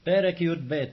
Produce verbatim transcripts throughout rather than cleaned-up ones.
פרק י"ב.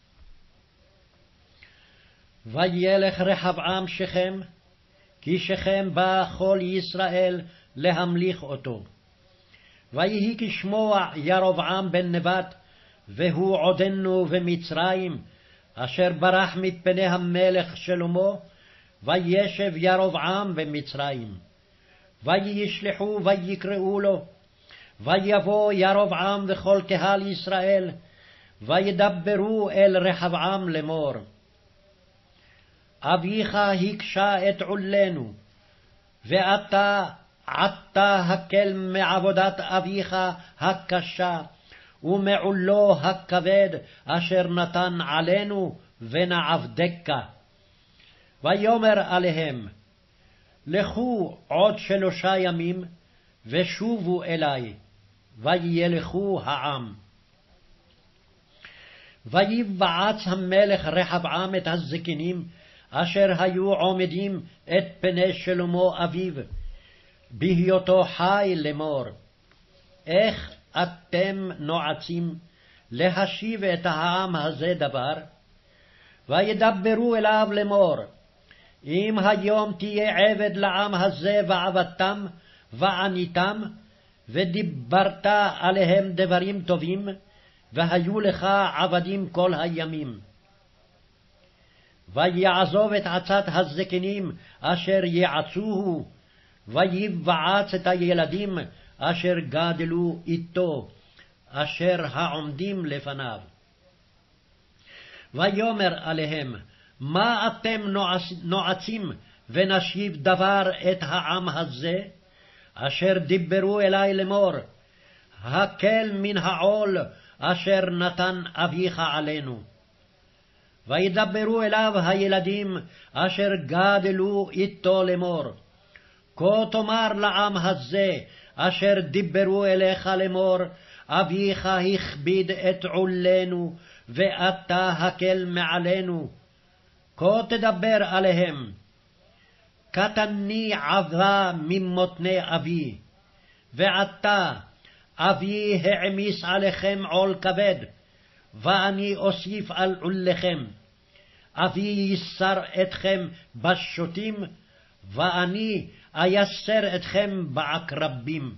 וילך רחבעם שכם, כי שכם בא כל ישראל להמליך אותו. ויהי כשמוע ירבעם בן נבט, והוא עודנו במצרים, אשר ברח מפני המלך שלמה, וישב ירבעם במצרים. וישלחו ויקראו לו, ויבוא ירבעם וכל קהל ישראל, וידברו אל רחבעם לאמור, אביך הקשה את עולנו, ואתה עתה הקל מעבודת אביך הקשה, ומעולו הכבד אשר נתן עלינו, ונעבדך. ויאמר עליהם, לכו עוד שלושה ימים, ושובו אלי, וילכו העם. ויבעץ המלך רחבעם את הזקנים, אשר היו עומדים את פני שלמה אביו, בהיותו חי לאמור, איך אתם נועצים להשיב את העם הזה דבר? וידברו אליו לאמור, אם היום תהיה עבד לעם הזה ועבדתם ועניתם, ודיברת עליהם דברים טובים, והיו לך עבדים כל הימים. ויעזוב את עצת הזקנים אשר יעצוהו, ויבעץ את הילדים אשר גדלו איתו, אשר העומדים לפניו. ויאמר עליהם, מה אתם נועצ... נועצים ונשיב דבר את העם הזה, אשר דיברו אלי לאמור, הקל מן העול אשר נתן אביך עלינו. וידברו אליו הילדים אשר גדלו איתו לאמור, כה תאמר לעם הזה אשר דיברו אליך לאמור, אביך הכביד את עולנו, ואתה הקל מעלינו. כה תדבר עליהם, קטני עבה ממותני אבי, ועתה אבי העמיס עליכם עול כבד, ואני אוסיף על עולכם. אבי יסר אתכם בשוטים, ואני אייסר אתכם בעקרבים.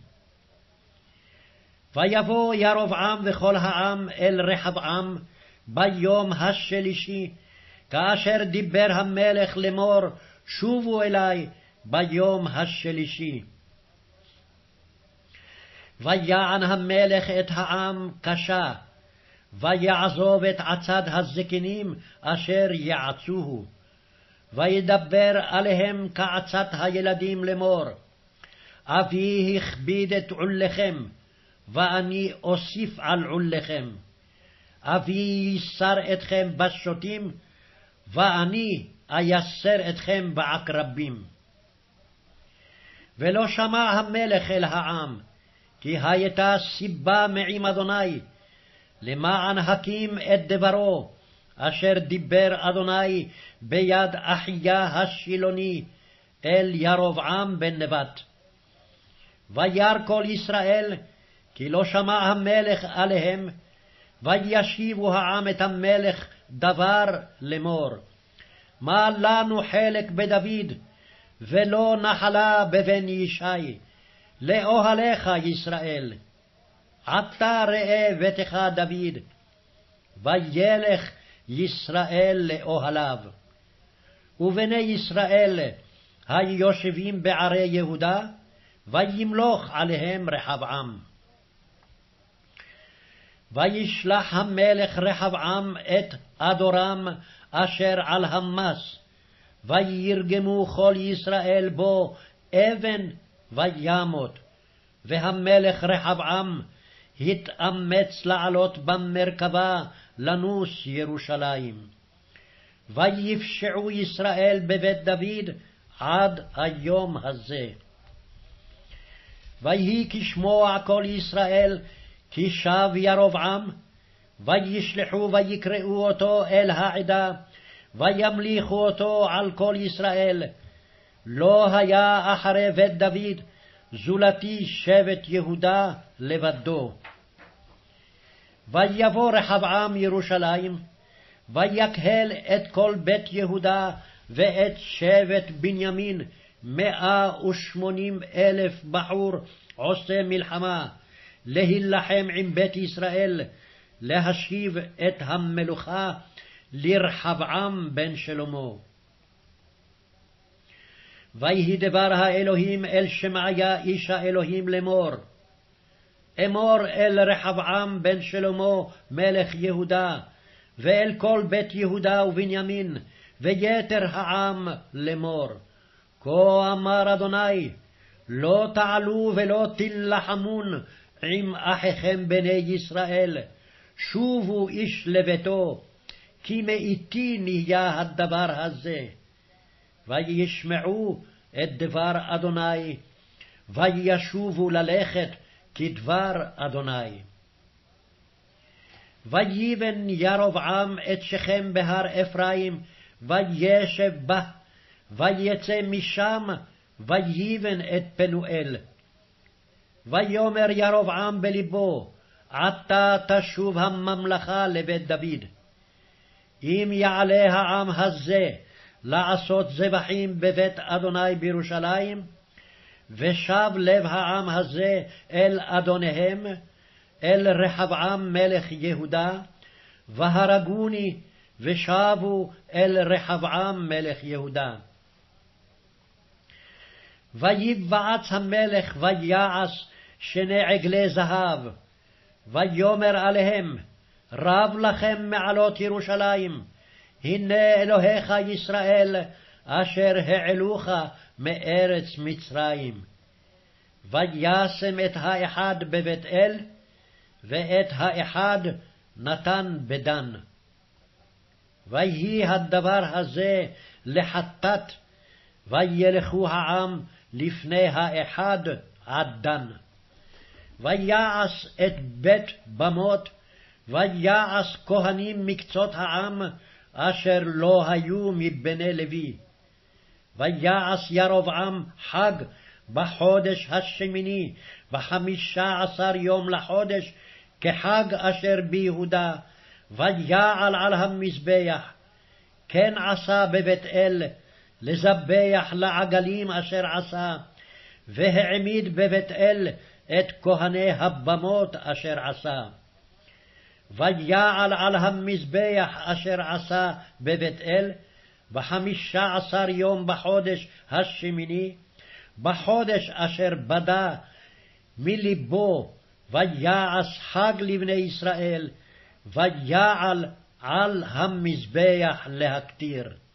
ויבוא ירבעם וכל העם אל רחבעם ביום השלישי, כאשר דיבר המלך לאמור, שובו אלי ביום השלישי. ויען המלך את העם קשה, ויעזוב את עצת הזקנים אשר יעצוהו, וידבר עליהם כעצת הילדים לאמור, אבי הכביד את עולכם, ואני אוסיף על עולכם. אבי יסר אתכם בשוטים, ואני אייסר אתכם בעקרבים. ולא שמע המלך אל העם, כי הייתה סיבה מעם אדוני, למען הקים את דברו, אשר דיבר אדוני ביד אחיה השילוני, אל ירבעם בן נבט. וירא כל ישראל, כי לא שמע המלך עליהם, וישיבו העם את המלך דבר לאמור, מה לנו חלק בדוד, ולא נחלה בבן ישי, לאוהליך ישראל. עתה ראה ביתך דוד, וילך ישראל לאוהליו. ובני ישראל היושבים בערי יהודה, וימלוך עליהם רחבעם. וישלח המלך רחבעם את אדורם אשר על המס, וירגמו כל ישראל בו אבן וימות. והמלך רחבעם התאמץ לעלות במרכבה לנוס ירושלים. ויפשעו ישראל בבית דוד עד היום הזה. ויהי כשמוע כל ישראל, כי שב ירבעם, וישלחו ויקראו אותו אל העדה, וימליכו אותו על כל ישראל. לא היה אחרי בית דוד, זולתי שבט יהודה לבדו. ויבוא רחבעם ירושלים, ויקהל את כל בית יהודה ואת שבט בנימין, מאה ושמונים אלף בחור עושה מלחמה, להילחם עם בית ישראל, להשיב את המלוכה לרחבעם בן שלמה. ויהי דבר האלוהים אל שמעיה איש האלוהים לאמור, אמור אל רחבעם בן שלמה מלך יהודה, ואל כל בית יהודה ובנימין, ויתר העם לאמור, כה אמר אדוני, לא תעלו ולא תלחמון עם אחיכם בני ישראל, שובו איש לביתו, כי מאיתי נהיה הדבר הזה. וישמעו את דבר אדוני, וישובו ללכת כדבר אדוני. ויבן ירבעם את שכם בהר אפרים, וישב בה, ויצא משם, ויבן את פנואל. ויאמר ירבעם בלבו, עתה תשוב הממלכה לבית דוד. אם יעלה העם הזה לעשות זבחים בבית אדוני בירושלים, ושב לב העם הזה אל אדוניהם, אל רחבעם מלך יהודה, והרגוני ושבו אל רחבעם מלך יהודה. ויבעץ המלך ויעש שני עגלי זהב, ויאמר עליהם, רב לכם מעלות ירושלים, הנה אלוהיך ישראל, אשר העלוך מארץ מצרים. וישם את האחד בבית אל, ואת האחד נתן בדן. ויהי הדבר הזה לחטאת, וילכו העם לפני האחד עד דן. ויעש את בית במות, ויעש כהנים מקצות העם, אשר לא היו מבני לוי. ויעש ירבעם חג בחודש השמיני, בחמישה עשר יום לחודש, כחג אשר ביהודה, ויעל על המזבח. כן עשה בבית אל, לזבח לעגלים אשר עשה, והעמיד בבית אל את כהני הבמות אשר עשה. ויעל על המזבח אשר עשה בבית אל, בחמישה עשר יום בחודש השמיני, בחודש אשר בדה מלבו, ויעש חג לבני ישראל, ויעל על המזבח להקטיר.